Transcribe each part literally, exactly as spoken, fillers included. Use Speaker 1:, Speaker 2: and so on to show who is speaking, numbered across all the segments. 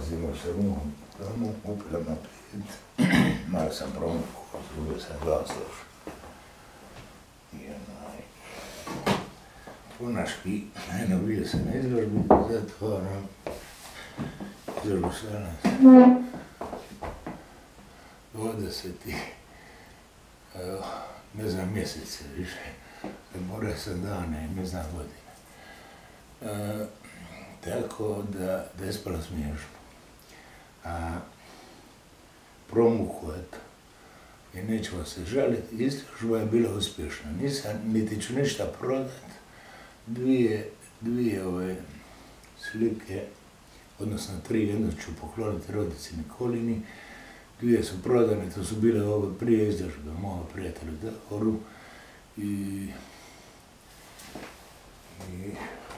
Speaker 1: nalazimo se u mom domu, upila na pet, malo sam promukao, zubio sam glas došao. I onaj, ponaški, eno bio sam na izložbi, zatvaram, izložbu stranaca, dvadeset, ne znam mjesece više, mora sam dane, ne znam godine. E, tako da, da je ispalo smiješno. A promuku, eto, i nećemo se žaliti, izložba je bila uspješna. Nisam, niti ću ništa prodat. Dvije, dvije ove slike, odnosno tri, jednu ću pokloniti rodici Nikolini, dvije su prodane, to su bile ove prije izložbe moga prijatelja Davoru i i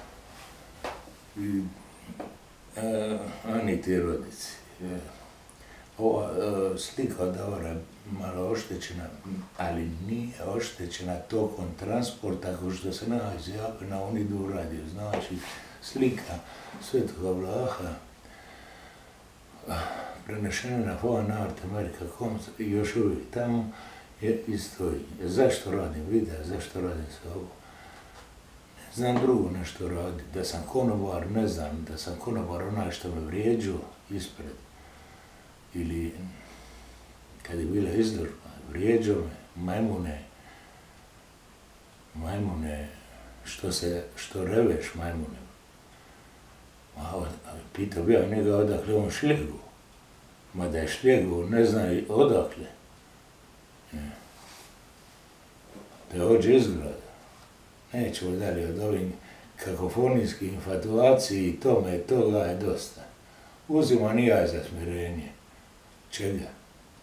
Speaker 1: i a, Aniti rodici. Ova a, slika od Davora je malo oštećena, ali nije oštećena tokom transporta, kao što se nalazi na Unidu radio. Znači, slika Svetoga Vlaha prenešena na Foreign Art America dot com i još uvijek tamo je i stoji. Zašto radim videa, zašto radim sve ovo? Ne znam drugo nešto radi. Da sam konobar, ne znam, da sam konobar onaj što me vrijeđu ispred. Ili kad je bila izložba, vrijeđo me, majmune, majmune, što se, što reveš majmune. A pitao bi ja njega odakle on šljegu. Ma da je šljegu, ne zna odakle. Da hođe izgleda. Nećemo dalje od ovim kakofonijskih infatuaciji i tome i toga je dosta. Uzima nijaj za smirenje. Čega?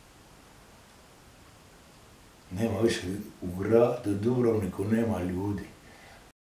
Speaker 1: Nema više u gradu Dubrovniku, nema ljudi.